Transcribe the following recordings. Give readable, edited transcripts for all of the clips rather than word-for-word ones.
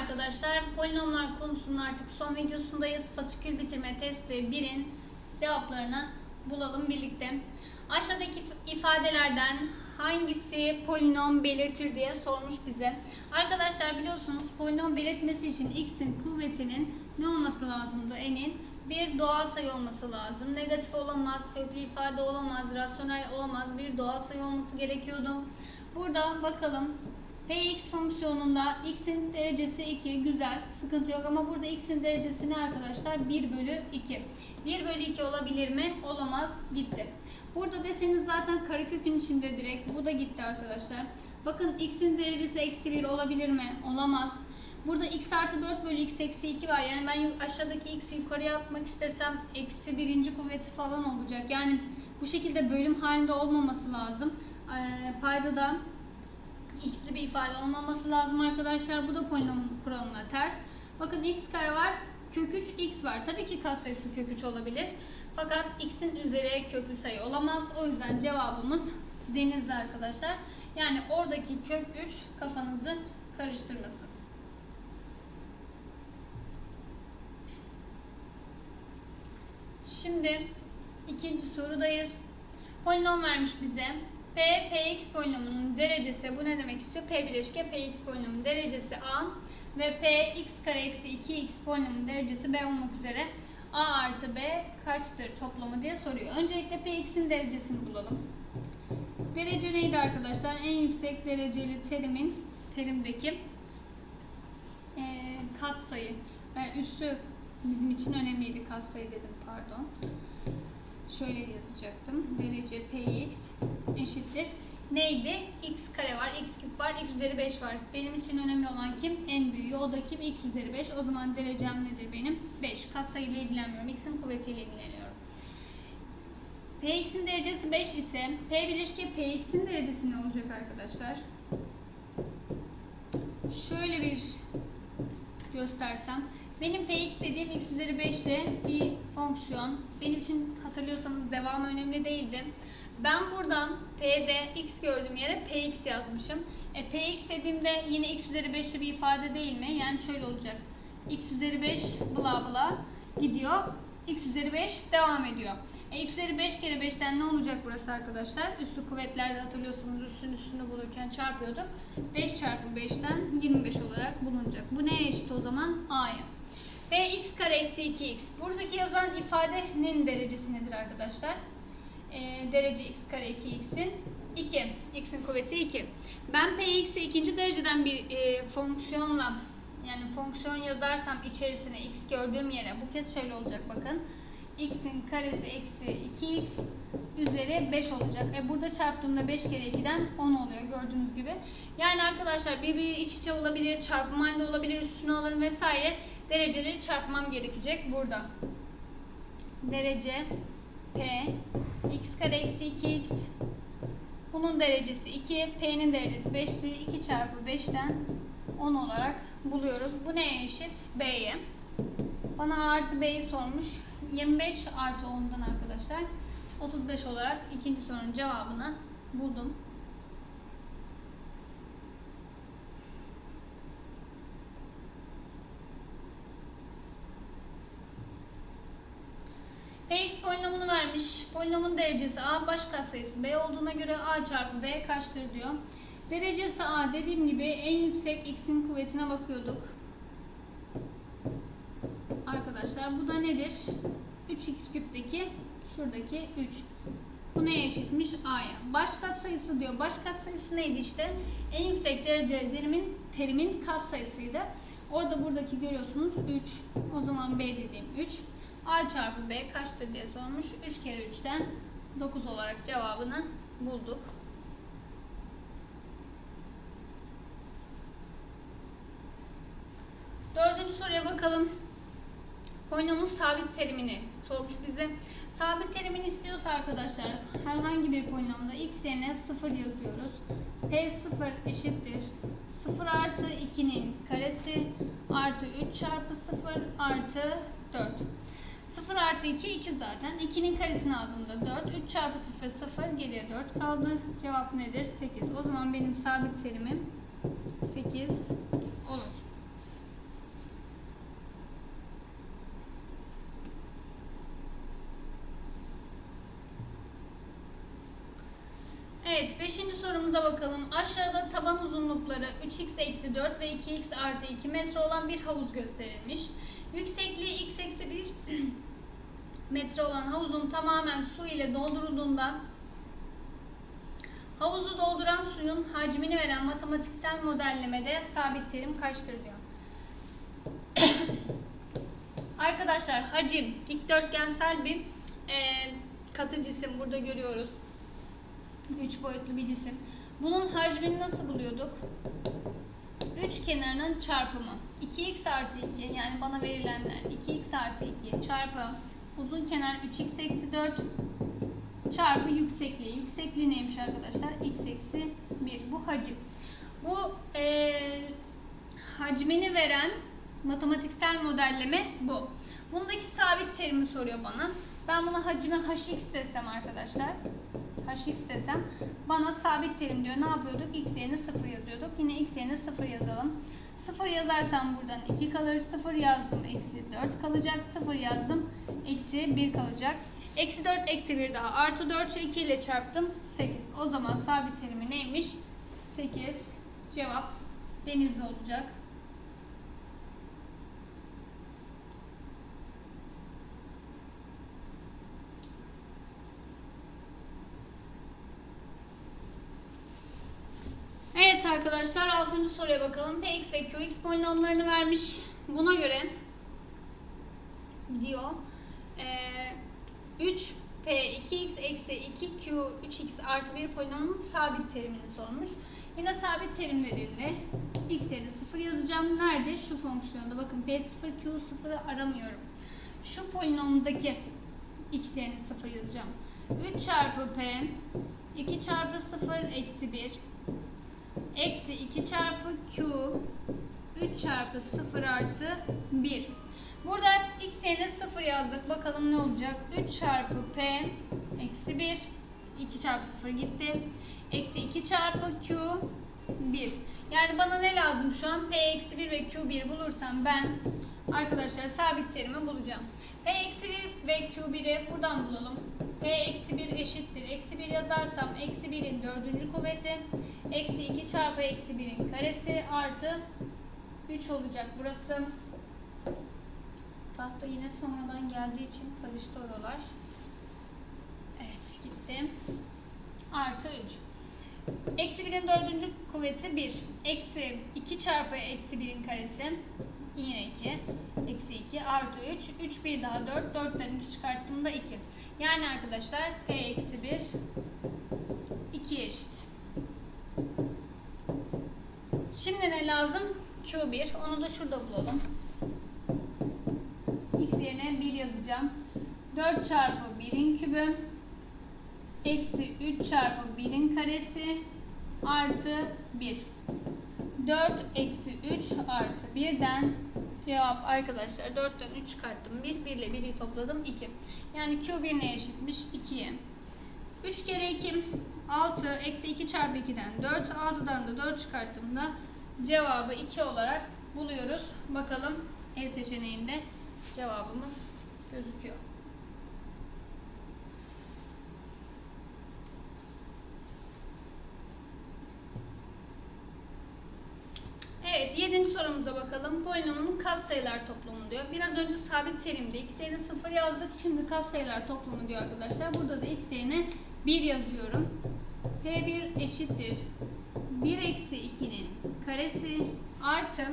arkadaşlar. Polinomlar konusunun artık son videosundayız. Fasikül bitirme testi 1'in cevaplarını bulalım birlikte. Aşağıdaki ifadelerden hangisi polinom belirtir diye sormuş bize. Arkadaşlar biliyorsunuz polinom belirtmesi için x'in kuvvetinin ne olması lazımdı? N'in bir doğal sayı olması lazım. Negatif olamaz, köklü ifade olamaz, rasyonel olamaz, bir doğal sayı olması gerekiyordu. Burada bakalım. Px fonksiyonunda x'in derecesi 2, güzel, sıkıntı yok ama burada x'in derecesi ne arkadaşlar? 1 bölü 2. 1 bölü 2 olabilir mi? Olamaz, gitti. Burada deseniz zaten karekökün içinde direkt, bu da gitti arkadaşlar. Bakın x'in derecesi eksi 1 olabilir mi? Olamaz. Burada x artı 4 bölü x eksi 2 var. Yani ben aşağıdaki x'i yukarıya atmak istesem eksi birinci kuvveti falan olacak. Yani bu şekilde bölüm halinde olmaması lazım. Paydadan x'li bir ifade olmaması lazım arkadaşlar. Bu da polinom kuralına ters. Bakın x kare var, kök 3 x var. Tabii ki katsayısı kök 3 olabilir. Fakat x'in üzeri köklü sayı olamaz. O yüzden cevabımız denizli arkadaşlar. Yani oradaki kök 3 kafanızı karıştırmasın. Şimdi ikinci sorudayız. Polinom vermiş bize. P, Px polinomunun derecesi, bu ne demek istiyor? P bileşke Px polinomunun derecesi A ve P x kare eksi 2x polinomunun derecesi B olmak üzere A artı B kaçtır toplamı diye soruyor. Öncelikle Px'in derecesini bulalım. Derece neydi arkadaşlar? En yüksek dereceli terimdeki katsayı. Üssü bizim için önemliydi. Katsayı dedim, pardon. Şöyle yazacaktım. Derece Px eşittir. Neydi? X kare var, x küp var, x üzeri 5 var. Benim için önemli olan kim? En büyüğü. O da kim? X üzeri 5. O zaman derecem nedir benim? 5. Katsayıyla ilgilenmiyorum. X'in kuvvetiyle ilgileniyorum. Px'in derecesi 5 ise P bileşke Px'in derecesi ne olacak arkadaşlar? Şöyle bir göstersem. Benim Px dediğim x üzeri 5'li bir fonksiyon. Benim için hatırlıyorsanız devamı önemli değildi. Ben buradan P'de x gördüğüm yere Px yazmışım. Px dediğimde yine x üzeri 5'li bir ifade değil mi? Yani şöyle olacak. X üzeri 5 bla bla gidiyor. X üzeri 5 devam ediyor. X üzeri 5 kere 5'ten ne olacak burası arkadaşlar? Üssü kuvvetlerde hatırlıyorsanız üstünü bulurken çarpıyorduk. 5 çarpı 5'ten 25 olarak bulunacak. Bu neye eşit o zaman? A'ya. Px kare eksi 2x. Buradaki yazan ifadenin derecesi nedir arkadaşlar? Derece x kare 2x'in 2. X'in kuvveti 2. Ben Px'i ikinci dereceden bir fonksiyonla, yani fonksiyon yazarsam içerisine x gördüğüm yere, bu kez şöyle olacak bakın. X'in karesi eksi 2x üzeri 5 olacak. Burada çarptığımda 5 kere 2'den 10 oluyor gördüğünüz gibi. Yani arkadaşlar bir iç içe olabilir, çarpım halinde olabilir, üstüne alırım vesaire. Dereceleri çarpmam gerekecek burada. Derece P x kare eksi 2x, bunun derecesi 2, P'nin derecesi 5'ti. 2 çarpı 5'ten 10 olarak buluyoruz. Bu neye eşit? B'ye. Bana A artı B'yi sormuş. 25 artı 10'dan arkadaşlar 35 olarak ikinci sorunun cevabını buldum. Px polinomunu vermiş. Polinomun derecesi A, baş katsayısı B olduğuna göre A çarpı B kaçtır diyor. Derecesi A, dediğim gibi en yüksek x'in kuvvetine bakıyorduk. Arkadaşlar bu da nedir? 3x küpteki şuradaki 3. Bu neye eşitmiş? A'ya. Baş katsayısı diyor. Baş katsayısı neydi işte? En yüksek dereceli terimin katsayısıydı. Orada buradaki görüyorsunuz 3. O zaman B dediğim 3. A çarpı B kaçtır diye sormuş. 3 kere 3'ten 9 olarak cevabını bulduk. Dördüncü soruya bakalım. Polinomun sabit terimini sormuş bize. Sabit terimini istiyorsa arkadaşlar herhangi bir polinomda x yerine 0 yazıyoruz. P0 eşittir 0 artı 2'nin karesi artı 3 çarpı 0 artı 4. 0 artı 2 2 zaten. 2'nin karesini aldığımda 4. 3 çarpı 0 0 geriye 4 kaldı. Cevap nedir? 8. O zaman benim sabit terimim 8 olur. sorumuza bakalım. Aşağıda taban uzunlukları 3x-4 ve 2x+2 metre olan bir havuz gösterilmiş. Yüksekliği x-1 metre olan havuzun tamamen su ile doldurulduğunda havuzu dolduran suyun hacmini veren matematiksel modellemede sabit terim kaçtır diyor. Arkadaşlar hacim dikdörtgensel bir katı cisim, burada görüyoruz. 3 boyutlu bir cisim. Bunun hacmini nasıl buluyorduk? 3 kenarının çarpımı. 2x+2 yani bana verilenler 2x+2 çarpı uzun kenar 3x-4 çarpı yüksekliği. Yüksekliği neymiş arkadaşlar? x-1. Bu hacim. Bu hacmini veren matematiksel modelleme bu. Bundaki sabit terimi soruyor bana. Ben buna hacime hx desem arkadaşlar. Hx desem bana sabit terim diyor. Ne yapıyorduk? X yerine 0 yazıyorduk. Yine x yerine 0 yazalım. 0 yazarsam buradan 2 kalır. 0 yazdım. -4 kalacak. 0 yazdım. -1 kalacak. -4 -1 daha. Artı 4'ü 2 ile çarptım. 8. O zaman sabit terimi neymiş? 8. Cevap Denizli olacak. Evet arkadaşlar 6. soruya bakalım. Px ve Qx polinomlarını vermiş. Buna göre diyor 3p 2x eksi 2q 3x artı 1 polinomun sabit terimini sormuş. Yine sabit terim dediğinde x yerine 0 yazacağım. Nerede? Şu fonksiyonda. Bakın p0 q0'ı aramıyorum. Şu polinomdaki x yerine 0 yazacağım. 3 çarpı p 2 çarpı 0 eksi 1 eksi 2 çarpı q 3 çarpı 0 artı 1. Burada x yerine 0 yazdık. Bakalım ne olacak? 3 çarpı p eksi 1 2 çarpı 0 gitti. Eksi 2 çarpı q 1. Yani bana ne lazım şu an? P eksi 1 ve q 1 bulursam ben arkadaşlar sabit terimi bulacağım. P eksi 1 ve q 1'i buradan bulalım. P eksi 1 eşittir. Eksi 1 yazarsam eksi 1'in 4. kuvveti. Eksi 2 çarpı eksi 1'in karesi artı 3 olacak burası. Tahta yine sonradan geldiği için karıştı oralar. Evet gitti. Artı 3. Eksi 1'in 4. kuvveti 1. Eksi 2 çarpı eksi 1'in karesi yine 2. Eksi 2 artı 3. 3 1 daha 4. 4'ten 2 çıkarttığımda 2. Yani arkadaşlar P eksi 1 2 eşit. Şimdi ne lazım? Q1. Onu da şurada bulalım. X yerine 1 yazacağım. 4 çarpı 1'in kübü eksi 3 çarpı 1'in karesi artı 1. 4 eksi 3 artı 1'den cevap arkadaşlar 4'ten 3 çıkarttım. 1 ile 1'i topladım 2. Yani Q1 neye eşitmiş? 2'ye. 3 kere 2 6 eksi 2 çarpı 2'den 4. 6'dan da 4 çıkarttığımda cevabı 2 olarak buluyoruz. Bakalım E seçeneğinde cevabımız gözüküyor. Evet 7. sorumuza bakalım. Polinomun katsayılar toplamı diyor. Biraz önce sabit terimde x yerine 0 yazdık. Şimdi katsayılar toplamı diyor arkadaşlar. Burada da x yerine 1 yazıyorum. P1 eşittir 1 eksi 2'nin karesi artı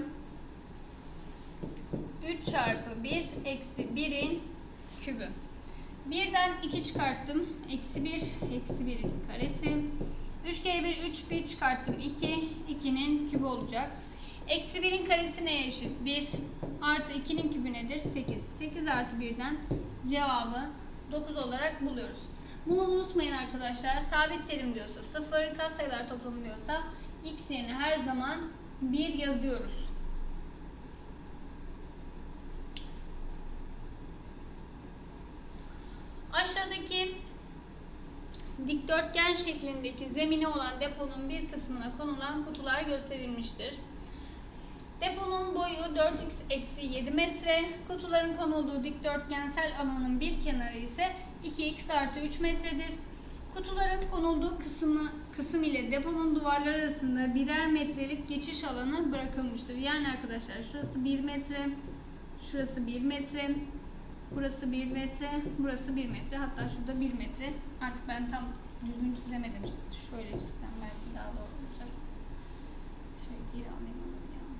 3 çarpı 1 eksi 1'in kübü. 1'den 2 çıkarttım. Eksi 1 eksi 1'in karesi. 3 kere 1 3 1 çıkarttım. 2 2'nin kübü olacak. Eksi 1'in karesi neye eşit? 1 artı 2'nin kübü nedir? 8. 8 artı 1'den cevabı 9 olarak buluyoruz. Bunu unutmayın arkadaşlar. Sabit terim diyorsa 0, katsayılar toplamı diyorsa x yerine her zaman 1 yazıyoruz. Aşağıdaki dikdörtgen şeklindeki zemini olan deponun bir kısmına konulan kutular gösterilmiştir. Deponun boyu 4x eksi 7 metre. Kutuların konulduğu dikdörtgensel alanın bir kenarı ise 2x artı 3 metredir. Kutuların konulduğu kısım ile deponun duvarları arasında birer metrelik geçiş alanı bırakılmıştır. Yani arkadaşlar şurası 1 metre, şurası 1 metre, burası 1 metre, burası 1 metre. Hatta şurada 1 metre. Artık ben tam düzgün çizemedim. Şöyle çizsem belki daha doğru olacak. Şöyle geri alayım onu ya.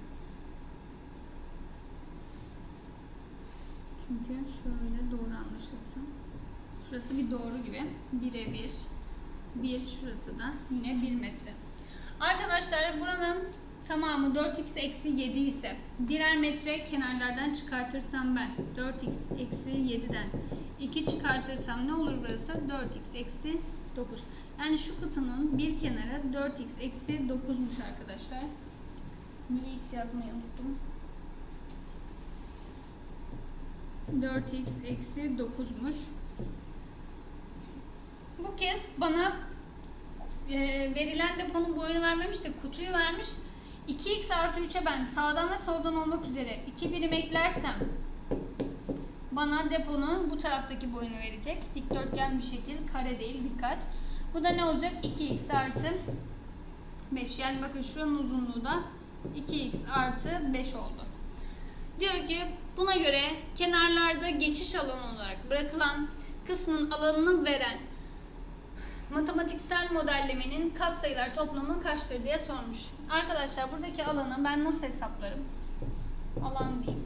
Çünkü şöyle doğru anlaşılsın. Şurası bir doğru gibi. 1'e 1. 1 şurası da yine 1 metre. Arkadaşlar buranın tamamı 4x eksi 7 ise birer metre kenarlardan çıkartırsam ben 4x eksi 7'den 2 çıkartırsam ne olur burası? 4x eksi 9. Yani şu kutunun bir kenarı 4x eksi 9'muş arkadaşlar. Niye x yazmayı unuttum? 4x eksi 9'muş. Bu kez bana verilen deponun boyunu vermemiş de kutuyu vermiş. 2x artı 3'e ben sağdan ve soldan olmak üzere 2 birim eklersem bana deponun bu taraftaki boyunu verecek. Dikdörtgen bir şekil, kare değil, dikkat. Bu da ne olacak? 2x artı 5. Yani bakın şuranın uzunluğu da 2x artı 5 oldu. Diyor ki buna göre kenarlarda geçiş alanı olarak bırakılan kısmın alanını veren matematiksel modellemenin katsayılar toplamı kaçtır diye sormuş. Arkadaşlar buradaki alanı ben nasıl hesaplarım? Alan diyeyim.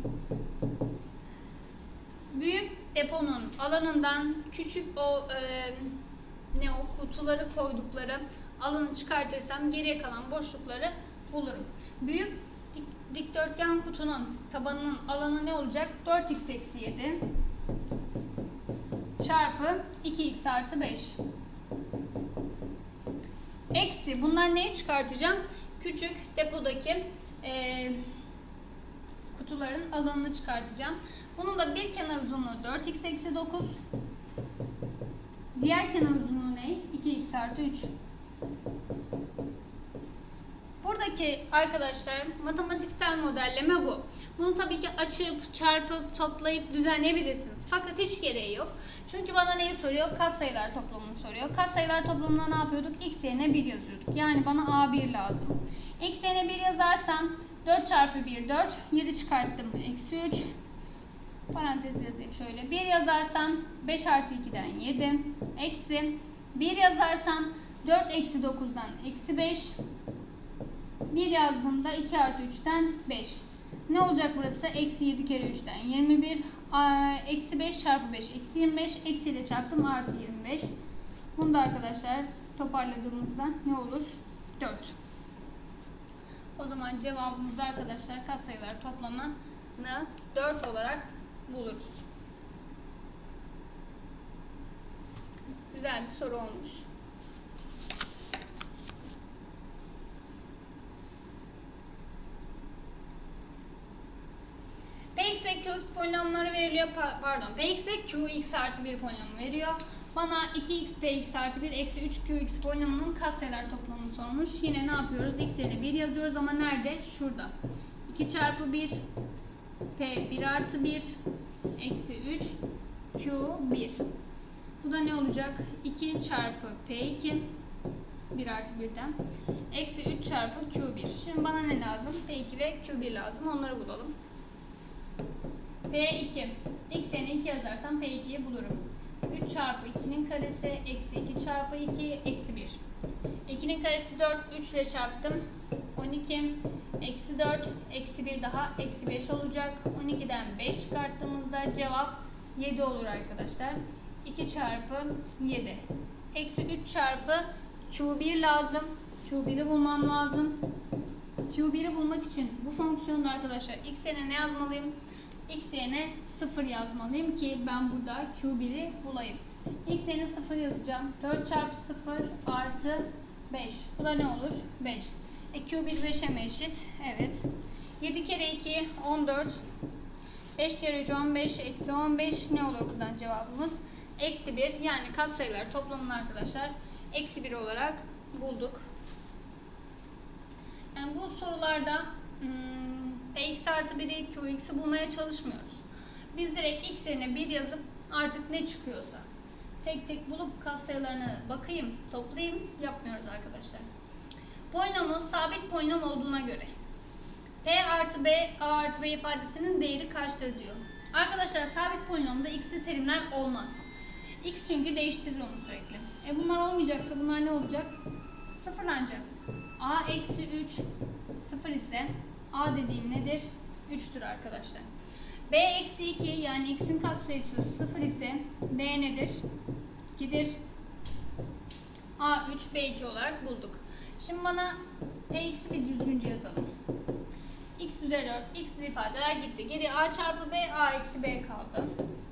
Büyük deponun alanından küçük o kutuları koydukları alanı çıkartırsam geriye kalan boşlukları bulurum. Büyük dikdörtgen kutunun tabanının alanı ne olacak? 4x eksi 7 çarpı 2x artı 5. Eksi bundan neyi çıkartacağım? Küçük depodaki kutuların alanını çıkartacağım. Bunun da bir kenar uzunluğu 4x eksi 9. Diğer kenar uzunluğu ne? 2x artı 3. Buradaki arkadaşlar matematiksel modelleme bu. Bunu tabii ki açıp, çarpıp, toplayıp düzenleyebilirsiniz. Fakat hiç gereği yok. Çünkü bana neyi soruyor? Katsayılar toplamını soruyor. Katsayılar toplamında ne yapıyorduk? X yerine 1 yazıyorduk. Yani bana A1 lazım. X yerine 1 yazarsam 4 çarpı 1 4. 7 çıkarttım. Eksi 3. Parantez yazayım şöyle. 1 yazarsam 5 artı 2'den 7. Eksi 1 yazarsam 4 eksi 9'dan eksi 5. 1 yazdığımda 2 artı 3'ten 5. Ne olacak burası? Eksi 7 kere 3'ten 21. Eksi 5 çarpı 5 eksi 25. Eksi ile çarptım artı 25. Bunu da arkadaşlar toparladığımızda ne olur? 4. O zaman cevabımız arkadaşlar katsayılar toplamını 4 olarak buluruz. Güzel bir soru olmuş. Px ve Qx polinomları veriliyor. Px ve Qx artı 1 polinomu veriyor. Bana 2x Px artı 1 eksi 3 Qx polinomunun katsayılar toplamını sormuş. Yine ne yapıyoruz? X yerine 1 yazıyoruz ama nerede? Şurada. 2 çarpı 1 P 1 artı 1 eksi 3 Q1. Bu da ne olacak? 2 çarpı P2 1 artı 1'den eksi 3 çarpı Q1. Şimdi bana ne lazım? P2 ve Q1 lazım. Onları bulalım. P2. X yerine 2 yazarsam P2'yi bulurum. 3 çarpı 2'nin karesi eksi 2 çarpı 2 eksi 1. 2'nin karesi 4. 3 ile çarptım. 12 eksi 4 eksi 1 daha eksi 5 olacak. 12'den 5 çıkarttığımızda cevap 7 olur arkadaşlar. 2 çarpı 7. Eksi 3 çarpı Q1 lazım. Q1'i bulmam lazım. Q1'i bulmak için bu fonksiyonda arkadaşlar x yerine ne yazmalıyım? X yerine 0 yazmalıyım ki ben burada Q1'i bulayım. X yerine 0 yazacağım. 4 çarpı 0 artı 5. Bu da ne olur? 5. Q1 5'e mi eşit? Evet. 7 kere 2 14. 5 kere 3 15. Eksi 15. Ne olur buradan cevabımız? Eksi 1. Yani katsayılar toplamını arkadaşlar eksi 1 olarak bulduk. Yani bu sorularda Px artı 1'i Qx'i bulmaya çalışmıyoruz. Biz direkt x yerine 1 yazıp artık ne çıkıyorsa tek tek bulup katsayılarını bakayım, toplayayım yapmıyoruz arkadaşlar. Polinomun sabit polinom olduğuna göre P artı B, A artı B ifadesinin değeri kaçtır diyor. Arkadaşlar sabit polinomda x'li terimler olmaz. X çünkü değiştirir onu sürekli. Bunlar olmayacaksa bunlar ne olacak? Sıfırlanacak. A eksi 3 sıfır ise A dediğim nedir? 3'tür arkadaşlar. B eksi 2 yani x'in katsayısı 0 ise B nedir? 2'dir. A 3 B 2 olarak bulduk. Şimdi bana Px'i bir düzgünce yazalım. X üzeri 4 x'li ifadeler gitti. Geriye A çarpı B, A eksi B kaldı.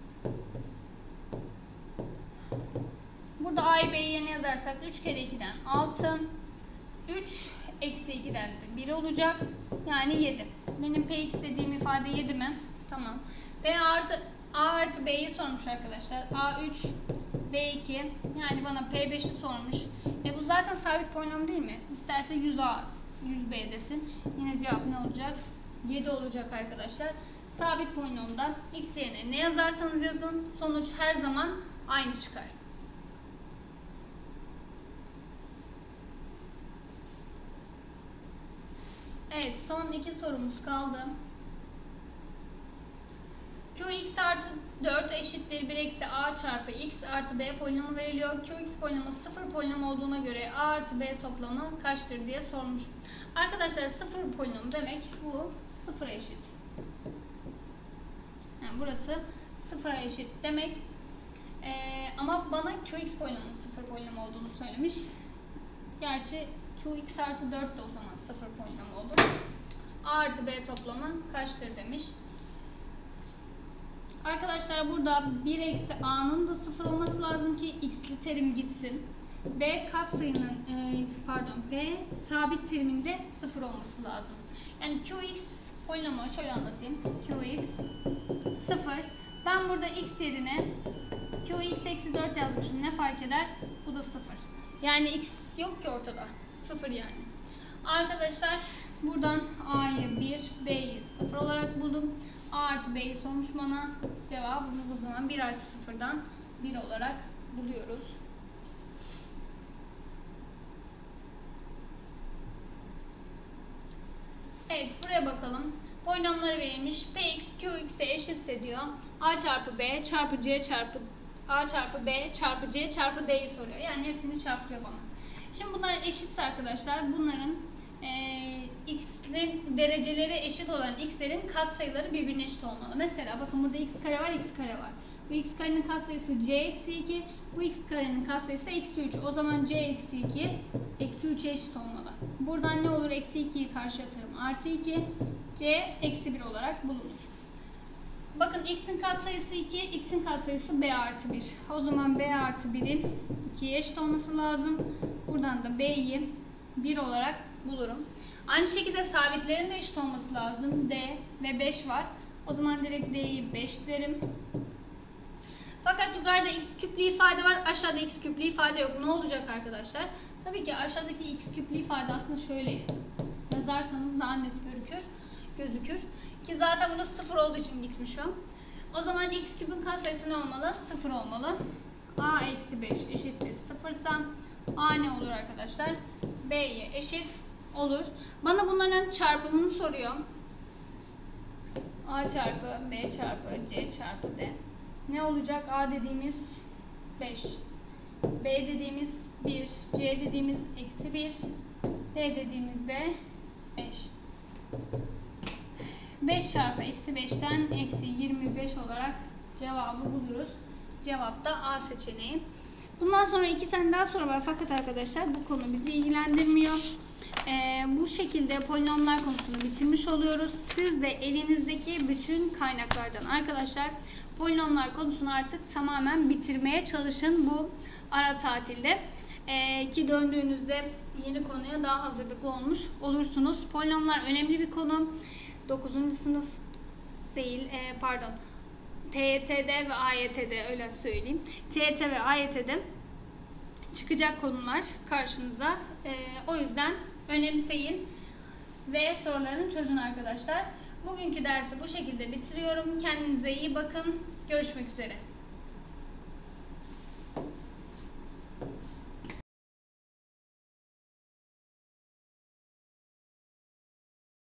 Burada A'yı B'yi yerine yazarsak 3 kere 2'den 6. 3 eksi 2'den de 1 olacak. Yani 7. Benim Px dediğim ifade 7 mi? Tamam. A artı B'yi sormuş arkadaşlar. A3 B2 yani bana P5'i sormuş. Bu zaten sabit polinom değil mi? İsterse 100A 100B desin. Yine cevap ne olacak? 7 olacak arkadaşlar. Sabit polinomda x yerine ne yazarsanız yazın sonuç her zaman aynı çıkar. Evet, son 2 sorumuz kaldı. Qx artı 4 eşittir 1 eksi A çarpı x artı B polinomu veriliyor. Qx polinomu 0 polinom olduğuna göre A artı B toplamı kaçtır diye sormuş. Arkadaşlar 0 polinom demek bu 0'a eşit. Yani burası 0'a eşit demek. Ama bana Qx polinomunun 0 polinom olduğunu söylemiş. Gerçi Qx artı 4 de o zaman 0 polinom olur. A artı B toplamı kaçtır demiş. Arkadaşlar burada 1 eksi A'nın da 0 olması lazım ki x'li terim gitsin. B katsayının B sabit teriminde 0 olması lazım. Yani Qx polinomu şöyle anlatayım. Qx 0. Ben burada x yerine Qx eksi 4 yazmışım. Ne fark eder? Bu da 0. Yani x yok ki ortada. 0 yani. Arkadaşlar buradan A'yı 1, B'yi 0 olarak buldum. A artı B'yi sormuş bana. Cevabımız o zaman 1 artı 0'dan 1 olarak buluyoruz. Evet, buraya bakalım. Polinomları verilmiş. Px Qx'e eşitse diyor. A çarpı B çarpı C çarpı A çarpı B çarpı C çarpı D'yi soruyor. Yani hepsini çarpıyor bana. Şimdi bunlar eşitse arkadaşlar bunların x'li dereceleri eşit olan x'lerin katsayıları birbirine eşit olmalı. Mesela bakın burada x kare var, x kare var. Bu x karenin katsayısı c eksi 2, bu x karenin katsayısı eksi 3. O zaman c eksi 2 eksi 3'e eşit olmalı. Buradan ne olur? Eksi 2'yi karşı atarım. Artı 2, c eksi 1 olarak bulunur. Bakın x'in katsayısı 2, x'in katsayısı b artı 1. O zaman b artı 1'in 2'ye eşit olması lazım. Buradan da b'yi 1 olarak bulurum. Aynı şekilde sabitlerin de eşit olması lazım. D ve 5 var. O zaman direkt D'yi 5 derim. Fakat yukarıda x küplü ifade var. Aşağıda x küplü ifade yok. Ne olacak arkadaşlar? Tabii ki aşağıdaki x küplü ifade aslında şöyle yazarsanız daha net gözükür. Ki zaten burada 0 olduğu için gitmiş o. O zaman x küpün katsayısı ne olmalı? 0 olmalı. A eksi 5 eşittir 0 ise A ne olur arkadaşlar? B'ye eşit olur. Bana bunların çarpımını soruyor. A çarpı B çarpı C çarpı D. Ne olacak? A dediğimiz 5. B dediğimiz 1. C dediğimiz eksi 1. D dediğimiz de 5. 5 çarpı eksi 5'ten eksi 25 olarak cevabı buluruz. Cevap da A seçeneği. Bundan sonra 2 tane daha soru var fakat arkadaşlar bu konu bizi ilgilendirmiyor. Bu şekilde polinomlar konusunu bitirmiş oluyoruz. Siz de elinizdeki bütün kaynaklardan arkadaşlar polinomlar konusunu artık tamamen bitirmeye çalışın bu ara tatilde. Ki döndüğünüzde yeni konuya daha hazırlıklı olmuş olursunuz. Polinomlar önemli bir konu. 9. sınıf değil TYT'de ve AYT'de öyle söyleyeyim. TYT ve AYT'de çıkacak konular karşınıza. O yüzden önemseyin ve sorularını çözün arkadaşlar. Bugünkü dersi bu şekilde bitiriyorum. Kendinize iyi bakın. Görüşmek üzere.